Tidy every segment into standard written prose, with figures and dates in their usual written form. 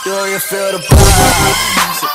Do you feel the vibes?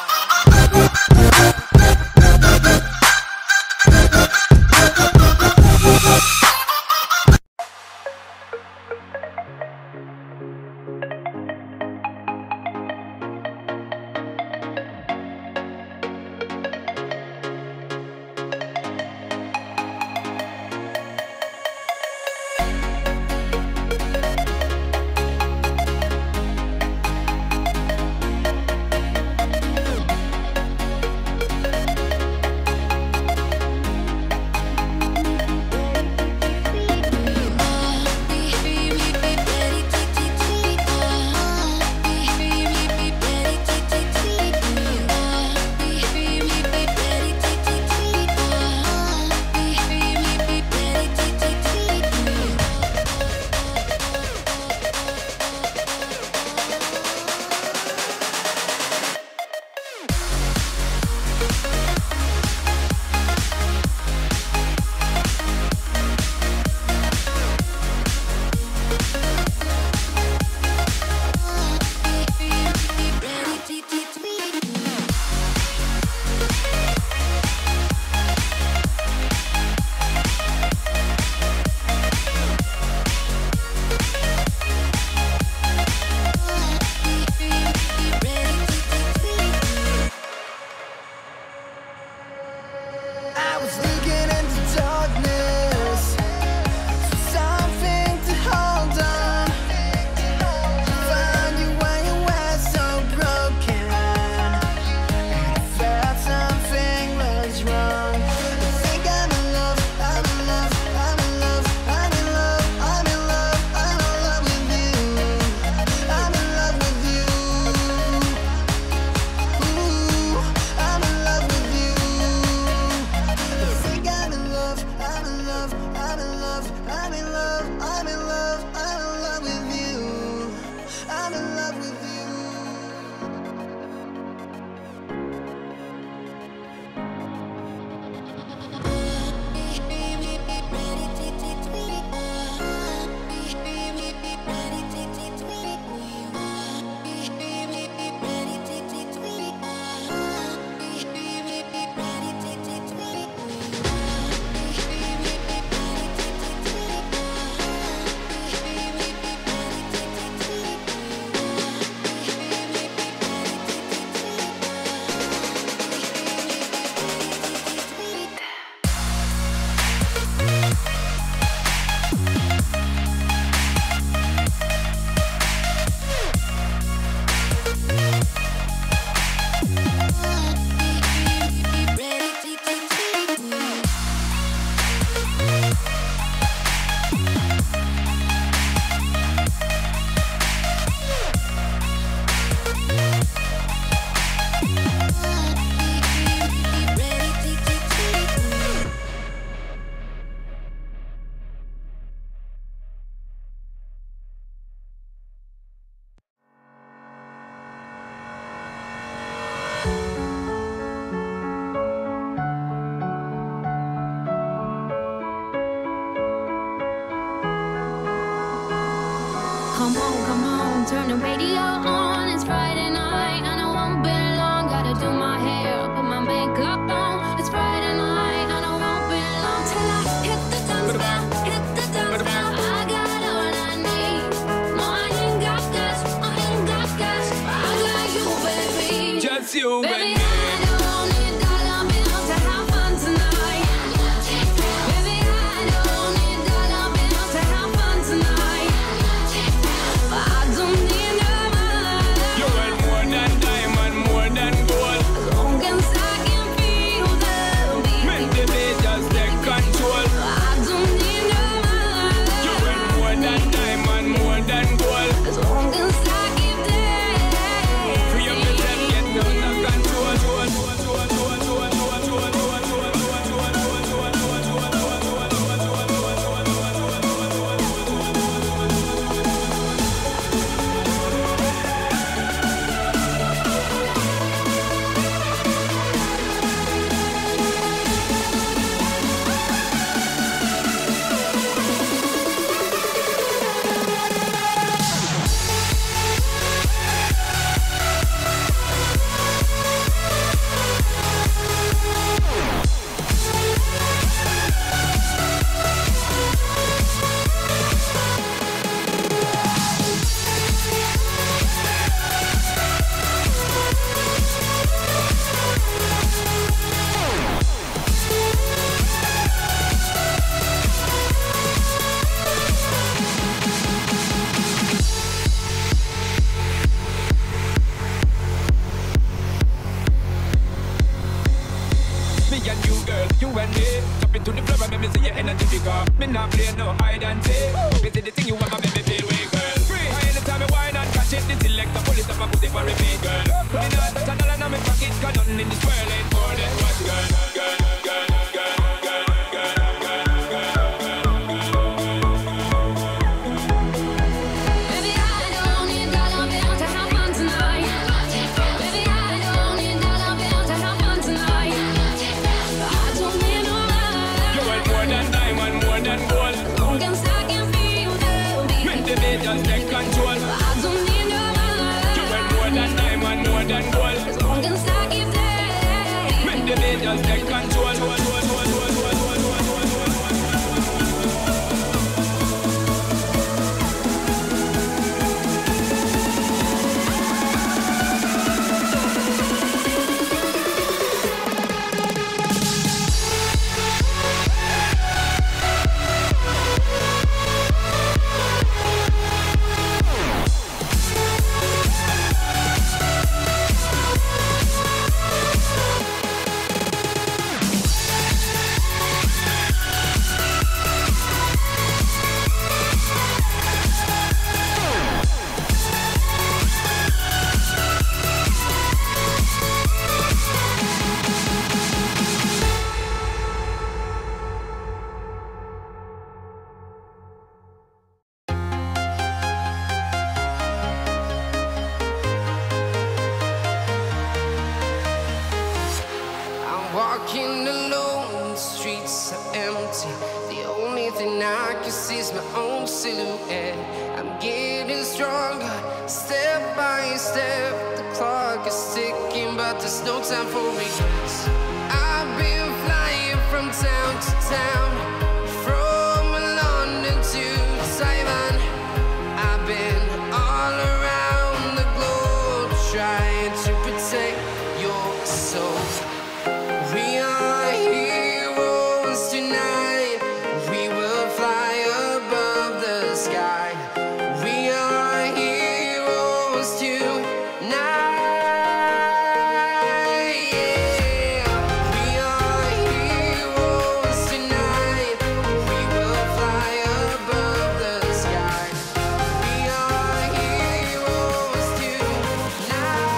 Come on, turn the radio on. It's Friday night and I won't be long. Gotta do my hair, put my makeup on. It's Friday night and I won't be long till I hit the dance floor, hit the dance floor. I got all I need. No, I ain't got gas, I ain't got gas. I got you, baby. Just you, baby. Free up yourself, get down the control. you see your energy figure. Me not play no hide and seek. This is the thing you want, my baby feel way, girl. Free. Anytime you whine and catch it, the selector pull it up and put it for repeat, girl. Me not touch a dollar in my pocket, 'cause nothing in this world ain't more than what, girl. Just take control. I don't need no money. You want more than diamond, more than gold. As long as I keep that. Make the beat just take control. Walking alone, the streets are empty. The only thing I can see is my own silhouette. I'm getting stronger, step by step. The clock is ticking, but there's no time for regrets. I've been flying from town to town, from London to Taiwan. I've been all around the globe, trying to protect your soul. We are heroes tonight. We will fly above the sky. We are heroes tonight. Yeah. We are heroes tonight. We will fly above the sky. We are heroes tonight.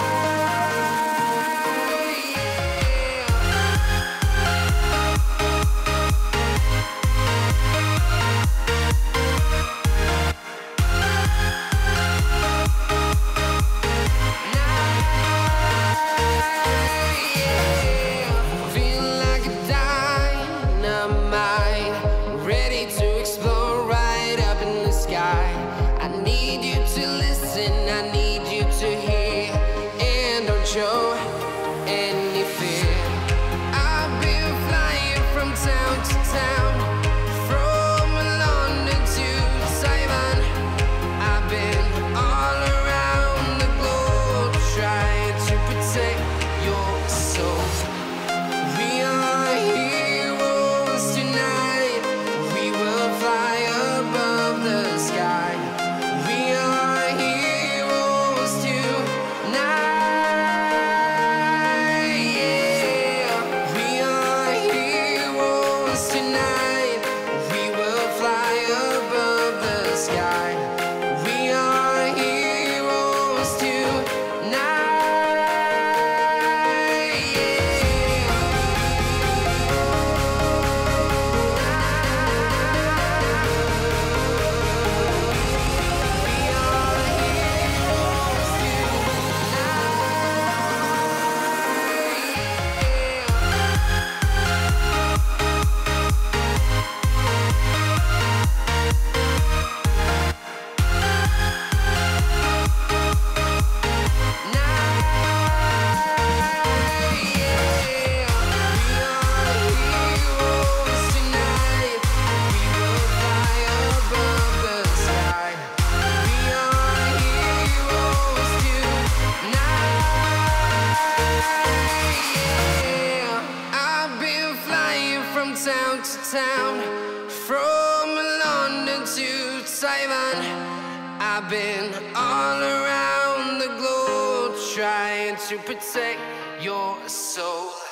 Show any fear. I've been flying from town to town, from London to Taiwan. I've been all around the globe, trying to protect your soul. We are heroes tonight. We will fly above the sky. We are heroes tonight. Town to town, from London to Taiwan. I've been all around the globe, trying to protect your soul.